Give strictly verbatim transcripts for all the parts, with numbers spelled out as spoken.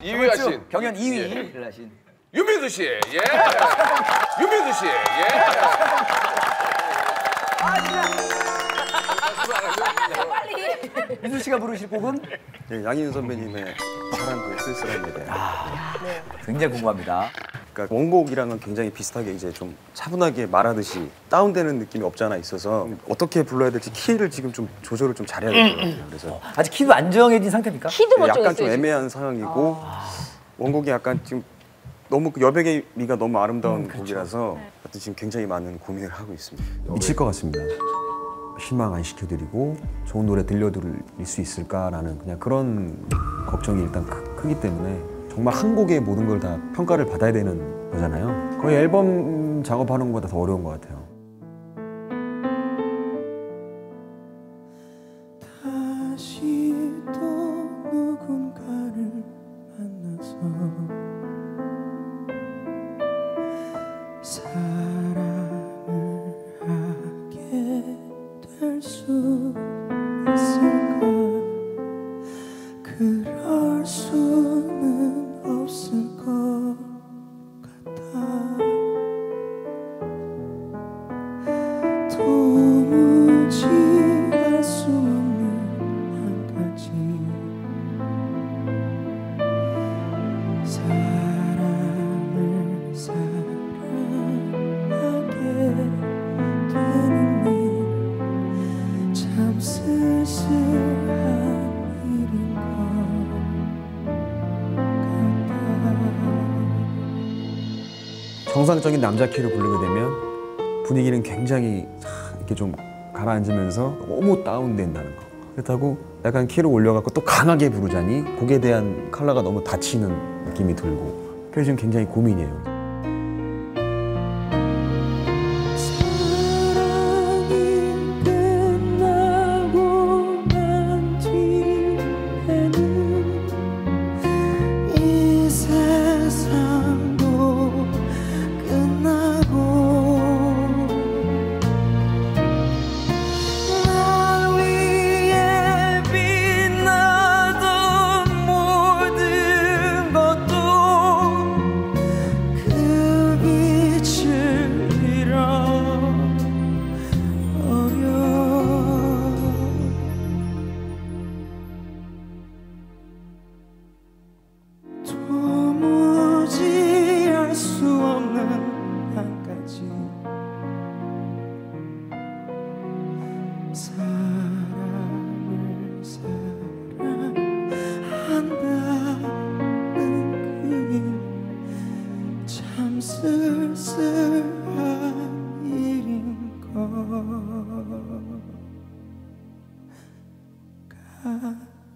이 위 하신 경연 이 위를 예. 하신 유민수 씨. 예. 유민수 씨. 예. 아, 진짜. 빨리. 민수 씨가 부르실 곡은 네, 양희은 선배님의 사랑그 쓸쓸한 예대. 아, 네. 굉장히 궁금합니다. 그러니까 원곡이랑은 굉장히 비슷하게 이제 좀 차분하게 말하듯이 다운되는 느낌이 없지 않아 있어서 어떻게 불러야 될지 키를 지금 좀 조절을 좀 잘해야 될 것 같아요. 그래서 어, 아직 키도 안 정해진 상태입니까? 키도 못 정했어요. 약간 좀 애매한 상황이고 아... 원곡이 약간 지금 너무 그 여백의 미가 너무 아름다운 음, 그렇죠. 곡이라서 네. 지금 굉장히 많은 고민을 하고 있습니다. 미칠 것 같습니다. 실망 안 시켜드리고 좋은 노래 들려드릴 수 있을까라는 그냥 그런 걱정이 일단 크, 크기 때문에 정말 한 곡의 모든 걸 다 평가를 받아야 되는 거잖아요. 거의 앨범 작업하는 것보다 더 어려운 것 같아요. 다시 또 누군가를 만나서 사랑을 하게 될 수 있을까? 그럴 수는 없을 것 같아. 도무지 알 수 없는 한 가지 사랑을 사랑하게 되는 일 참 쓸쓸한 일인 것 같아. 정상적인 남자 키로 부르게 되면 분위기는 굉장히 이렇게 좀 가라앉으면서 너무 다운된다는 거. 그렇다고 약간 키를 올려갖고 또 강하게 부르자니 곡에 대한 컬러가 너무 닫히는 느낌이 들고 그래서 지금 굉장히 고민이에요. 사랑을 사랑한다는 그 일 참 쓸쓸한 일인 것 같아.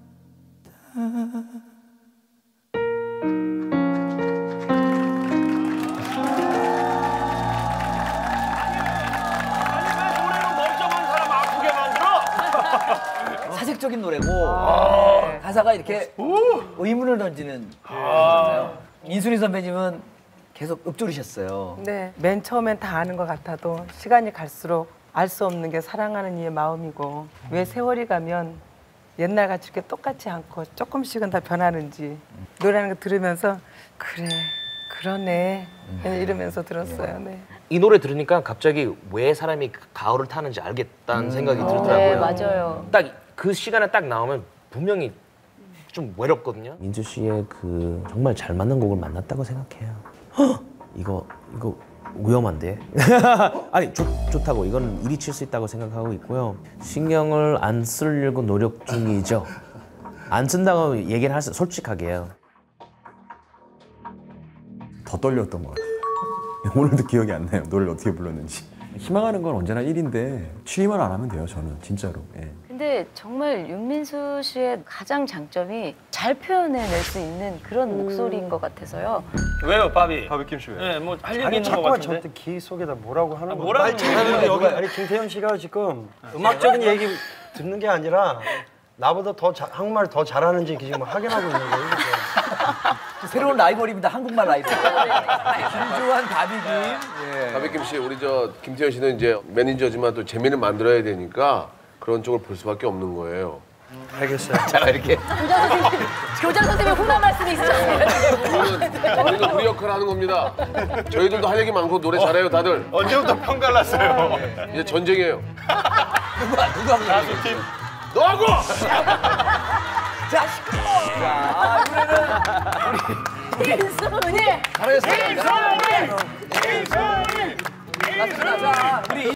사색적인 노래고 아 가사가 이렇게 의문을 던지는 노래잖아요. 민순이 선배님은 계속 읊조리셨어요. 네, 맨 처음엔 다 아는 것 같아도 시간이 갈수록 알 수 없는 게 사랑하는 이의 마음이고 왜 세월이 가면 옛날같이 이렇게 똑같지 않고 조금씩은 다 변하는지 노래하는 거 들으면서 그래, 그러네 이러면서 들었어요. 네. 이 노래 들으니까 갑자기 왜 사람이 가을을 타는지 알겠다는 음. 생각이 들더라고요. 네, 맞아요. 딱 그 시간에 딱 나오면 분명히 좀 외롭거든요. 민수 씨의 그 정말 잘 맞는 곡을 만났다고 생각해요. 헉! 이거 이거 위험한데? 아니 좋, 좋다고 이건 이리 칠 수 있다고 생각하고 있고요. 신경을 안 쓰려고 노력 중이죠. 안 쓴다고 얘기를 할 수 솔직하게요. 더 떨렸던 것 같아요. 오늘도 기억이 안 나요. 노래를 어떻게 불렀는지. 희망하는 건 언제나 일인데 취임을 안 하면 돼요. 저는 진짜로. 예. 근데 정말 윤민수 씨의 가장 장점이 잘 표현해낼 수 있는 그런 음. 목소리인 것 같아서요. 왜요, 바비? 바비킴 씨 왜? 네, 뭐 할 얘기 아니, 있는 것 자꾸만 같은데. 저한테 귀 속에다 뭐라고 하는 아, 거예요? 뭐라고 말 잘하는데 여기 아니 김태현 씨가 지금 음악적인 얘기 듣는 게 아니라 나보다 더 자, 한국말 더 잘하는지 지금 확인하고 있는 거예요. 새로운 라이벌입니다. 한국말 라이벌. 김주환, 바비김. 예. 바비김 씨, 우리 저 김태현 씨는 이제 매니저지만 또 재미를 만들어야 되니까 그런 쪽을 볼 수밖에 없는 거예요. 알겠어요. 자, 이렇게. 교장 선생님, 교장 선생님 훈한 말씀이 있으셨어요. 우리는, 우리는 우리 역할을 하는 겁니다. 저희들도 할 얘기 많고 노래 잘해요, 다들. 언제부터 평가를 났어요? 이제 전쟁이에요. 누가 누가 가수팀. 너하고! 자, 자, 이번에는 민순이 잘하셨습니다. 민순이! 민순이! 자, 우리